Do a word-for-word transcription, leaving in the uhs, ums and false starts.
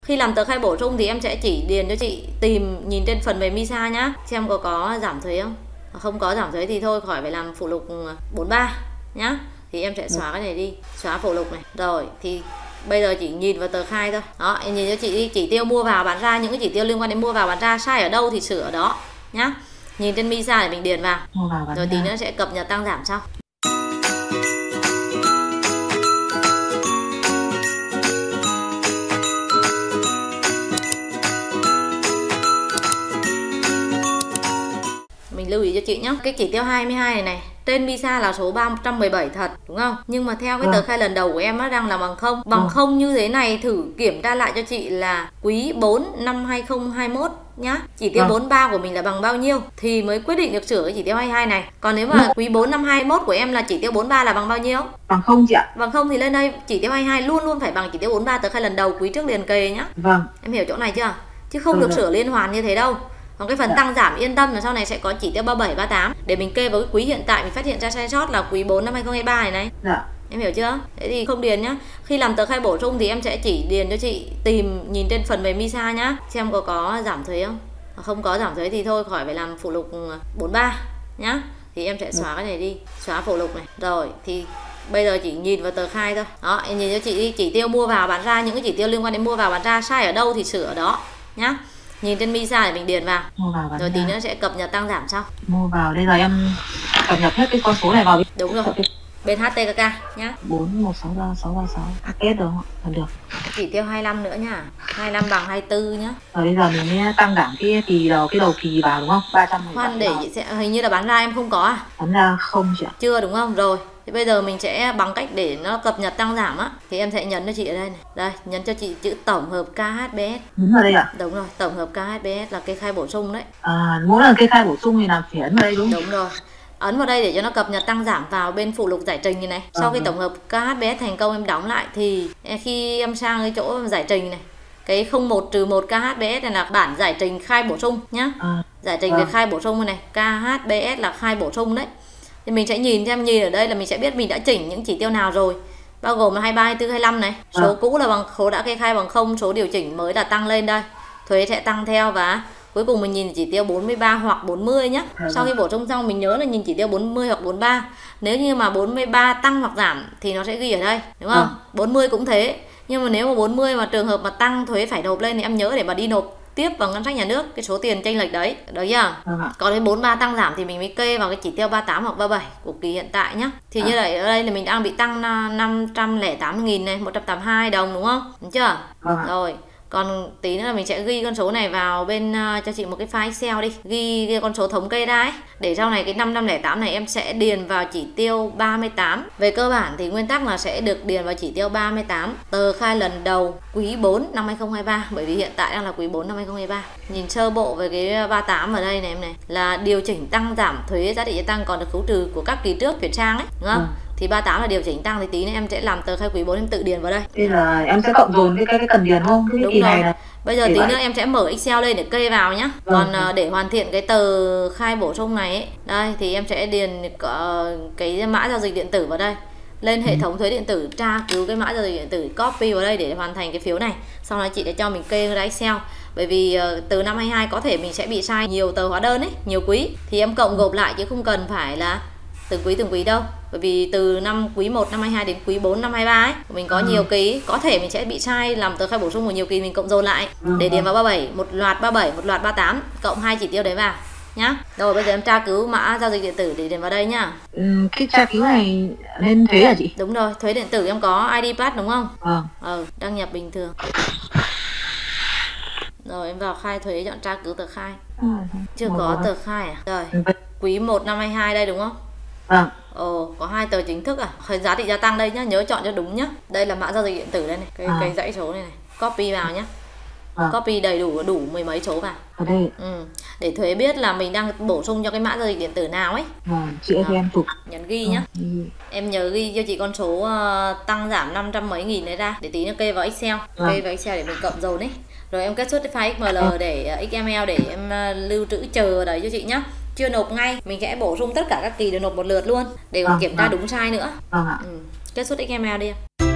Khi làm tờ khai bổ sung thì em sẽ chỉ điền cho chị tìm nhìn trên phần mềm MISA nhá, xem có có giảm thuế không. Không có giảm thuế thì thôi khỏi phải làm phụ lục bốn ba nhá. Thì em sẽ xóa cái này đi, xóa phụ lục này. Rồi thì bây giờ chỉ nhìn vào tờ khai thôi. Đó, em nhìn cho chị đi, chỉ tiêu mua vào bán ra, những cái chỉ tiêu liên quan đến mua vào bán ra sai ở đâu thì sửa ở đó nhá. Nhìn trên MISA để mình điền vào. vào rồi tí nữa sẽ cập nhật tăng giảm sau. Mình lưu ý cho chị nhé, cái chỉ tiêu hai mươi hai này này trên MISA là số ba trăm mười bảy thật đúng không? Nhưng mà theo cái tờ khai lần đầu của em nó đang là bằng không. Bằng không như thế này thử kiểm tra lại cho chị là quý bốn năm hai không hai mốt nhá. Chỉ tiêu bốn mươi ba của mình là bằng bao nhiêu thì mới quyết định được sửa cái chỉ tiêu hai mươi hai này. Còn nếu mà quý bốn năm hai mốt của em là chỉ tiêu bốn mươi ba là bằng bao nhiêu? Bằng không chị ạ. Bằng không thì lên đây chỉ tiêu hai mươi hai luôn luôn phải bằng chỉ tiêu bốn mươi ba tờ khai lần đầu quý trước liền kề nhá. Vâng. Em hiểu chỗ này chưa? Chứ không ừ, được sửa liên hoàn như thế đâu. Còn cái phần dạ. tăng giảm yên tâm là sau này sẽ có chỉ tiêu ba mươi bảy, ba mươi tám để mình kê vào cái quý hiện tại mình phát hiện ra sai sót là quý bốn năm hai không hai ba này này. Dạ. Em hiểu chưa? Thế thì không điền nhá. Khi làm tờ khai bổ sung thì em sẽ chỉ điền cho chị tìm nhìn trên phần mềm MISA nhá, xem có có giảm thuế không. Không có giảm thuế thì thôi khỏi phải làm phụ lục bốn ba nhá. Thì em sẽ xóa dạ. cái này đi, xóa phụ lục này. Rồi thì bây giờ chỉ nhìn vào tờ khai thôi. Đó, em nhìn cho chị đi, chỉ tiêu mua vào bán ra, những cái chỉ tiêu liên quan đến mua vào bán ra sai ở đâu thì sửa ở đó nhá. Nhìn trên MISA để mình điền vào, vào rồi tí nữa sẽ cập nhật tăng giảm sau. Mua vào đây rồi em cập nhật hết cái con số này vào. Đúng rồi, bên hát tê ca ca nhá. Bốn một sáu ba sáu ba sáu hát ét được không ạ? Được. Chỉ tiêu hai mươi lăm nữa nhá, hai mươi lăm bằng hai mươi tư nhá. Rồi bây giờ mình nghe tăng giảm cái kỳ đầu cái đầu kỳ vào đúng không? ba trăm. Khoan để chị sẽ hình như là bán ra em không có à? Bán ra không chị ạ. Chưa đúng không? Rồi. Thì bây giờ mình sẽ bằng cách để nó cập nhật tăng giảm á thì em sẽ nhấn cho chị ở đây này. Đây, nhấn cho chị chữ tổng hợp ca hát bê ét. Nhấn vào đây ạ? Đúng rồi, tổng hợp ca hát bê ét là kê khai bổ sung đấy. À, mỗi lần kê khai bổ sung thì làm phải ấn vào đây đúng không? Đúng rồi. Ấn vào đây để cho nó cập nhật tăng giảm vào bên phụ lục giải trình như này. Sau khi tổng hợp ca hát bê ét thành công em đóng lại thì khi em sang cái chỗ giải trình này, cái không một trừ một ca hát bê ét này là bản giải trình khai bổ sung nhá. À, giải trình à. về khai bổ sung này, ca hát bê ét là khai bổ sung đấy. Thì mình sẽ nhìn xem, nhìn ở đây là mình sẽ biết mình đã chỉnh những chỉ tiêu nào rồi. Bao gồm là hai mươi ba, hai mươi tư, hai mươi lăm này. Số à. cũ là bằng số đã kê khai bằng không, số điều chỉnh mới là tăng lên đây. Thuế sẽ tăng theo và cuối cùng mình nhìn chỉ tiêu bốn mươi ba hoặc bốn mươi nhé. À. Sau khi bổ sung xong mình nhớ là nhìn chỉ tiêu bốn mươi hoặc bốn mươi ba. Nếu như mà bốn mươi ba tăng hoặc giảm thì nó sẽ ghi ở đây, đúng không? À. bốn mươi cũng thế. Nhưng mà nếu mà bốn mươi mà trường hợp mà tăng thuế phải nộp lên thì em nhớ để mà đi nộp tiếp vào ngân sách nhà nước cái số tiền chênh lệch đấy, được chưa? À. Còn đến bốn mươi ba tăng giảm thì mình mới kê vào cái chỉ tiêu ba mươi tám hoặc ba mươi bảy của kỳ hiện tại nhá. Thì à. như vậy ở đây là mình đang bị tăng năm trăm lẻ tám nghìn này, một trăm tám mươi hai đồng đúng không? Đúng chưa? À. Rồi. Còn tí nữa là mình sẽ ghi con số này vào bên uh, cho chị một cái file Excel đi, ghi, ghi con số thống kê ra ấy, để sau này cái năm trăm lẻ tám này em sẽ điền vào chỉ tiêu ba mươi tám. Về cơ bản thì nguyên tắc là sẽ được điền vào chỉ tiêu ba mươi tám tờ khai lần đầu quý bốn năm hai không hai ba, bởi vì hiện tại đang là quý bốn năm hai không hai ba. Nhìn sơ bộ về cái ba mươi tám ở đây này em này là điều chỉnh tăng giảm thuế giá trị gia tăng còn được khấu trừ của các kỳ trước chuyển sang ấy, đúng không? Ừ. Thì ba mươi tám là điều chỉnh tăng thì tí nữa em sẽ làm tờ khai quý bốn em tự điền vào đây. Đây là em sẽ cộng dồn cái cái, cái cần điền không? Cái đúng kỳ rồi. Này là... Bây giờ tí vậy. nữa em sẽ mở Excel lên để kê vào nhá. Ừ. Còn uh, để hoàn thiện cái tờ khai bổ sung này ấy, đây thì em sẽ điền uh, cái mã giao dịch điện tử vào đây. Lên hệ ừ. thống thuế điện tử tra cứu cái mã giao dịch điện tử, copy vào đây để hoàn thành cái phiếu này. Sau đó chị để cho mình kê ra Excel. Bởi vì uh, từ năm hai mươi hai có thể mình sẽ bị sai nhiều tờ hóa đơn ấy, nhiều quý. Thì em cộng gộp lại chứ không cần phải là từng quý từng quý đâu. Bởi vì từ năm quý một năm hai mươi hai đến quý bốn năm hai mươi ba ấy, mình có ừ. nhiều kỳ, có thể mình sẽ bị sai làm tờ khai bổ sung của nhiều kỳ mình cộng dồn lại ừ. để điền vào ba mươi bảy, một loạt ba mươi bảy, một loạt ba mươi tám, cộng hai chỉ tiêu đấy vào nhá. Rồi bây giờ em tra cứu mã giao dịch điện tử để điền vào đây nhá. Ừ, cái tra cứu này lên thuế hả chị? Đúng rồi, thuế điện tử em có i đê pass đúng không? Ờ. Ừ, đăng nhập bình thường. Rồi em vào khai thuế, chọn tra cứu tờ khai. Ừ. Chưa có tờ khai à? Rồi, quý một năm hai mươi hai đây đúng không? Vâng. Ồ, có hai tờ chính thức à? Thời giá trị gia tăng đây nhá, nhớ chọn cho đúng nhá. Đây là mã giao dịch điện tử đây này, cái à. cái dãy số này này, copy vào nhá. À. Copy đầy đủ đủ mười mấy số vào. Ở đây. Ừ. Để thuế biết là mình đang bổ sung cho cái mã giao dịch điện tử nào ấy. À, chị ơi em chụp. Nhấn ghi nhá. Ừ. Em nhớ ghi cho chị con số uh, tăng giảm năm trăm mấy nghìn đấy ra để tí nó kê vào Excel. À. Kê vào Excel để mình cộng dồn ấy. Rồi em kết xuất cái file ích em lờ để uh, ích em lờ để em uh, lưu trữ chờ ở đấy cho chị nhá. Chưa nộp ngay, mình sẽ bổ sung tất cả các kỳ đều nộp một lượt luôn để còn à, kiểm tra à. đúng sai nữa. À. Ừ. Kết xuất ích em lờ đi em.